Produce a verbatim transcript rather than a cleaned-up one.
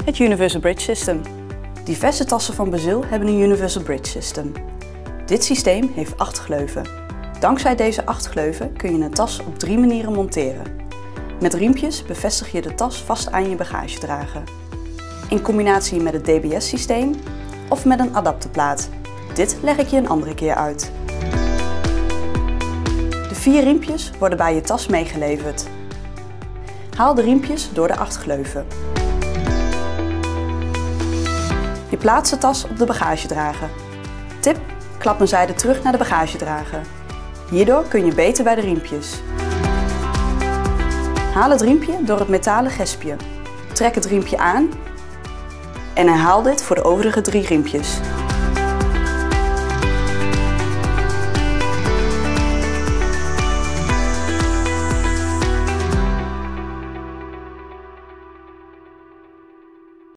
het Universal Bridge System. Diverse tassen van Bazil hebben een Universal Bridge System. Dit systeem heeft acht gleuven. Dankzij deze acht gleuven kun je een tas op drie manieren monteren. Met riempjes bevestig je de tas vast aan je bagagedrager. In combinatie met het D B S-systeem of met een adapterplaat. Dit leg ik je een andere keer uit. De vier riempjes worden bij je tas meegeleverd. Haal de riempjes door de acht gleuven. Je plaatst de tas op de bagagedrager. Tip: klap een zijde terug naar de bagagedrager. Hierdoor kun je beter bij de riempjes. Haal het riempje door het metalen gespje. Trek het riempje aan en herhaal dit voor de overige drie riempjes.